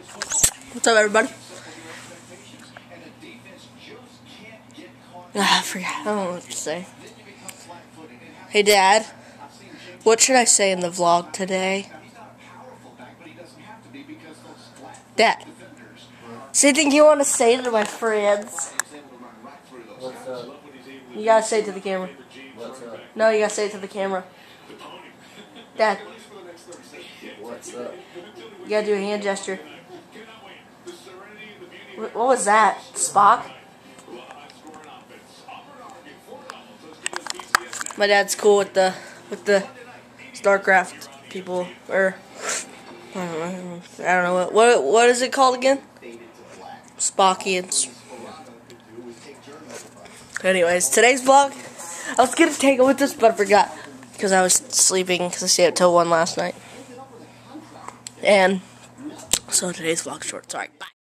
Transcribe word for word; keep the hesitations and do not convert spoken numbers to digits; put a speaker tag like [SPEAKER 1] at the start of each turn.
[SPEAKER 1] What's up, everybody? Ah, I forgot. I don't know what to say. Hey, Dad. What should I say in the vlog today? Dad. Is there anything you want to say to my friends?
[SPEAKER 2] What's up?
[SPEAKER 1] You gotta say it to the camera.
[SPEAKER 2] What's up?
[SPEAKER 1] No, you gotta say it to the camera. Dad.
[SPEAKER 2] What's up?
[SPEAKER 1] You gotta do a hand gesture. What was that? Spock? My dad's cool with the with the StarCraft people, or I don't know. I don't know what what what is it called again? Spockians. Anyways, today's vlog, I was gonna take it with us, but I forgot because I was sleeping because I stayed up till one last night. And so today's vlog's short. Sorry, bye.